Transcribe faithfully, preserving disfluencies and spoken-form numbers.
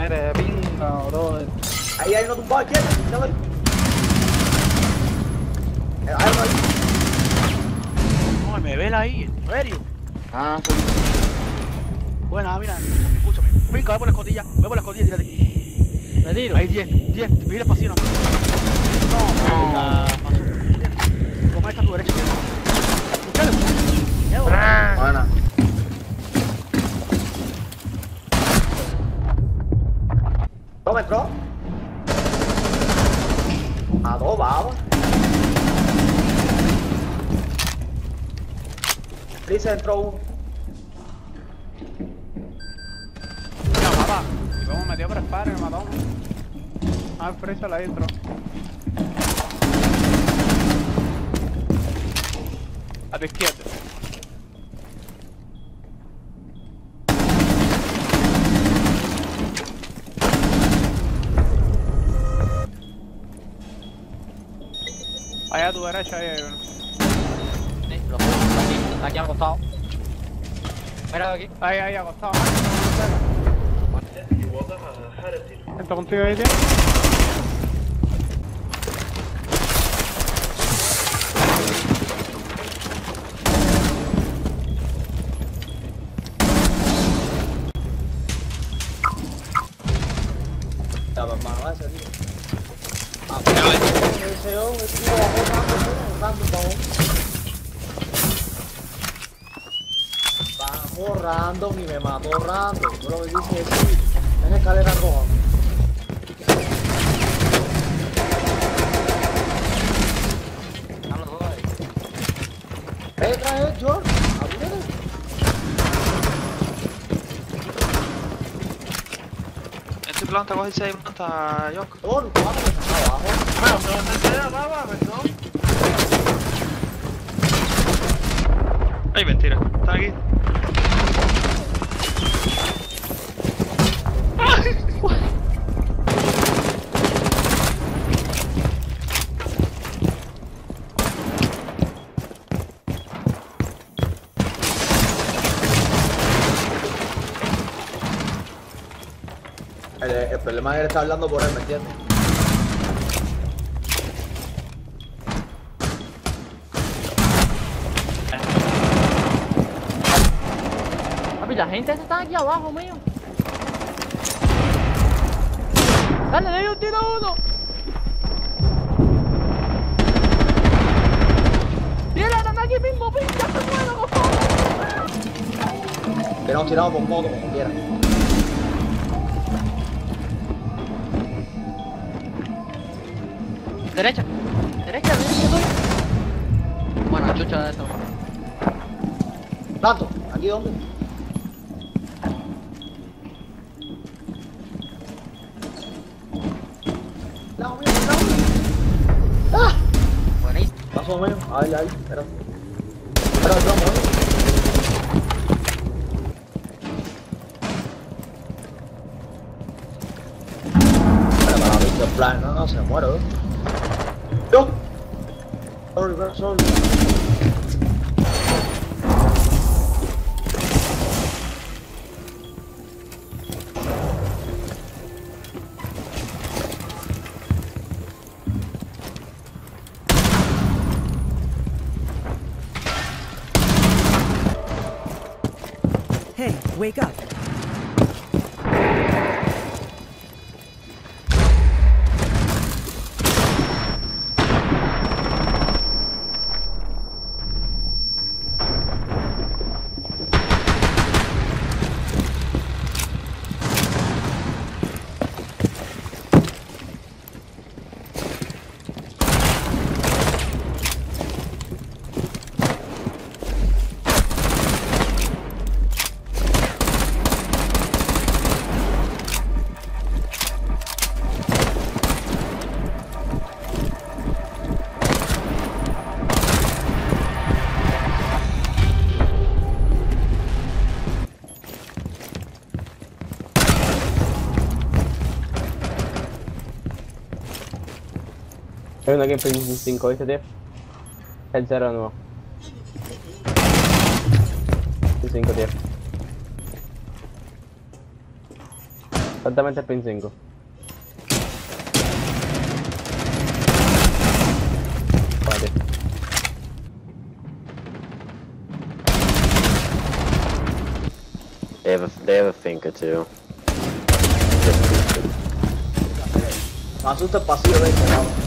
eres pinga, bro. Ahí hay uno tumbado izquierda, míralo ahí. Eh, Hay uno ahí. No, me vela ahí, en serio. Ah, sí. Buena, mira, escúchame. Pinca, ve por la escotilla, ve por la escotilla, tírate. ¿Me tiro? Ahí, diez, diez, mira espacio, no. No, No. pasó. Como esta a tu derecha. Escuchale, miedo. Buena. ¿Cómo entró? A dos, baba. Freezer entró uno. Mira, papá. Y como metió por espalda y me mató uno. Ah, el Freezer la intro. A tu izquierda. Allá a tu derecha ahí hay uno. Sí, lo pongo aquí, está aquí al costado. Mira aquí. Ahí, ahí, acostado. Entro contigo ahí, tío. Ya, hermano, ese tío. Ah, ese hombre, ese tío bajó tanto, tanto, tanto. Bajó random y me mató random. Yo lo que dije es sí, en escalera roja. Están los dos ahí. Eh, trae, George. Abúrele. Estoy planta, coge seis planta, Yok. George, vamos que está abajo. Bueno, pero no te da, baba, perdón. Ay, mentira, está aquí. El, el problema es que él está hablando por él, ¿me entiendes? Papi, la gente esa está aquí abajo, mío. Dale, le di un tiro a uno. Tira, están aquí mismo, pincha, se muero, por favor. Tenemos tirado por moto, como quiera. Derecha, derecha, derecha, tuya. Bueno, chucha de esto. Tanto, ¿aquí dónde? Lado mío, lado mío. ¡Ah! Buenísimo. Paso mío. Ahí, ahí, espera. Espera, el plomo, ¿eh? Espera, para abrir el plan, no, no, se muere, ¿eh? ¡Yo! Sorry, bro, sorry. Hey, wake up. Hay uno aquí en cinco, ¿viste, tío? El cero nuevo. El cinco, tío. Exactamente el pin cinco. Vale. They have a, they have a finca too. Me asusta el pasillo de este lado.